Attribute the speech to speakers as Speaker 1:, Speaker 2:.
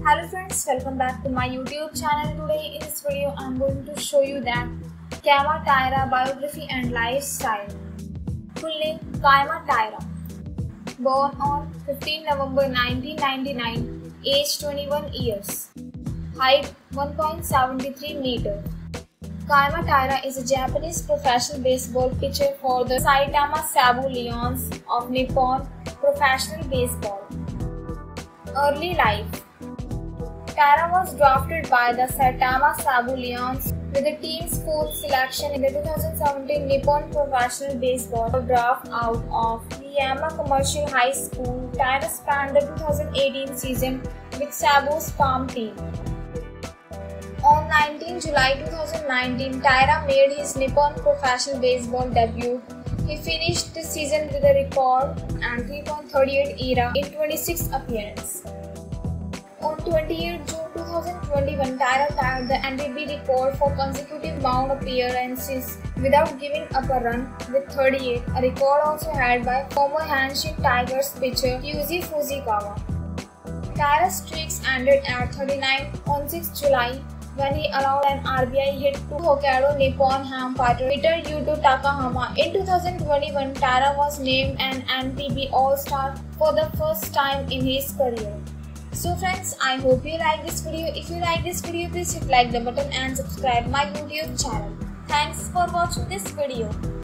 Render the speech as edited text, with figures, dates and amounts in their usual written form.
Speaker 1: Hello friends, welcome back to my YouTube channel. Today in this video I am going to show you that Kaima Taira biography and lifestyle. Full name Kaima Taira. Born on 15 November 1999, age 21 years. Height 1.73 meter. Kaima Taira is a Japanese professional baseball pitcher for the Saitama Sabu Lions of Nippon Professional Baseball. Early life. Taira was drafted by the Saitama Sabu Lions with the team's fourth selection in the 2017 Nippon Professional Baseball draft out of Miyama Commercial High School. Taira spanned the 2018 season with Sabu's farm team. On 19 July 2019, Taira made his Nippon Professional Baseball debut. He finished the season with a record and 3.38 ERA in 26 appearances. On 28 June 2021, Taira tied the NPB record for consecutive mound appearances without giving up a run with 38, a record also held by former Hanshin Tigers pitcher Yuji Fujikawa. Taira's streaks ended at 39 on 6 July when he allowed an RBI hit to Hokkaido Nippon Ham fighter hitter Yuto Takahama. In 2021, Taira was named an NPB All-Star for the first time in his career. So friends, I hope you like this video. If you like this video, please hit like the button and subscribe my YouTube channel. Thanks for watching this video.